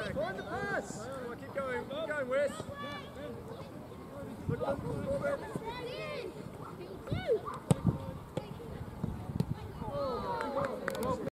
back. Find the pass. Come on, keep going, Wes. Look,